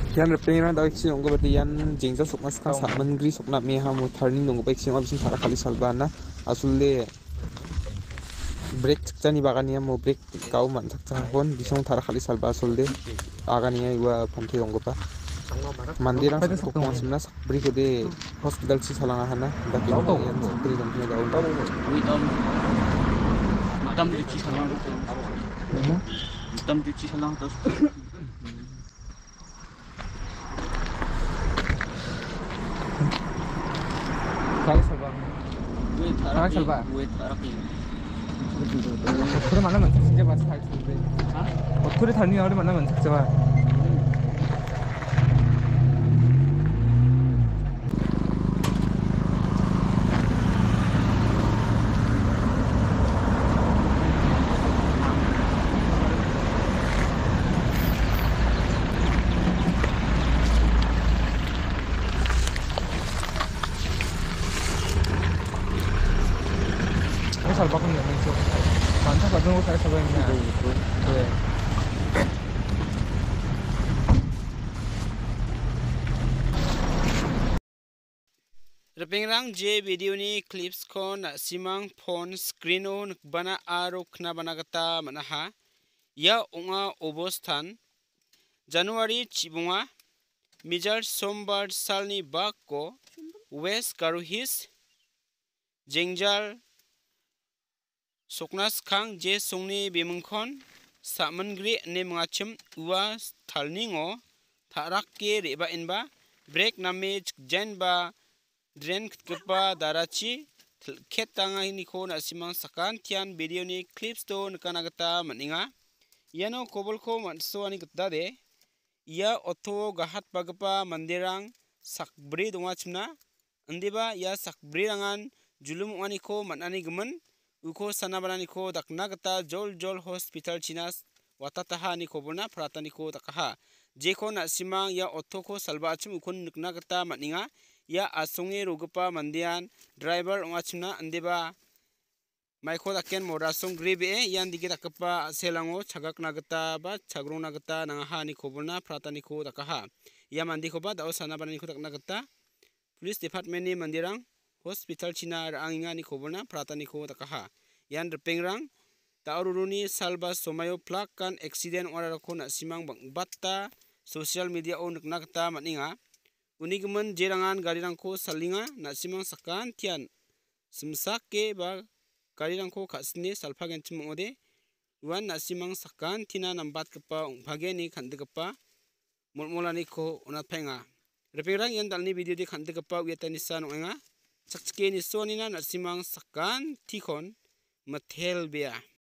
Kian repeng dah iksi nunggu berarti yan jengja sokna sekarang saat mengri sokna meha mu turning nunggu baik sih abisin thara kali salbana asulde break cakcani bagania mu break kau man cakcahon bisong thara kali salba asulde agania iwa pantai nunggu pa mandirang sakto kong simna sakbri kode hospital si salanga hana daki nunggu yan sakbri nunggu daun Madam cuci salang Madam cuci salang terus Kali salba. tarak salba. tarak 어떻게 만나면 진짜 맛이 잘 텐데. 어떻게 다니냐 우리 만나면 진짜 맛. 잘 바꾸는 거 있어. 많다 같은 거 잘 잡아있네. 그래. Repengrang je video ni clips kon simang phone screen on bana aro khna bana kata manaha ya onga obosthan January chibunga Mijar sombar salni bak ko West Karuhis Jengjal Soknas khang je songni bimungkhon samangri ne mangachim uwa thalningo tharak ke reba inba break name jen ba Dren kepa darachi ketanga ini ko na simang sakan tian video ni clips to nakanagata maninga iano kobol ko manso ani gata de ia oto gahat pagapa manderang sakbri donga chimna andeba ia sakbri rangan julum ani ko manani gemen uko sanabanani ko dakna gata jol hospital chinas watataha ni kobolna pratani ko takaha jeko na simang ia oto ko salba achim ukon nikna gata maninga ya asonge rogipa mandian driver ongachimna andeba maiko daken morasong grebe yan dige dakapa selango chagakna gita ba chagrona gita nangaha ni kobolna pratani ko dakaha ya mandi ko ba dao sanabanani ko dakna gita police department ni mandirang hospital china ranginga ni kobolna pratani ko dakaha yan repengrang taururuni salba somayo plak kan accident ora ko na simang bang batta social media on nikna gita maninga Unigemen jerangan garirangko salinga nasimang sakan tian simsake ba garirangko kasne salpagenchim ode uan nasimang sakan tina nambat kepa ongpageni kandegapa molmolani ko onatpenga repengrang yan dalni video de kandegapa uetanisa nonga sakchke ni sonina nasimang sakan tikon mathel bea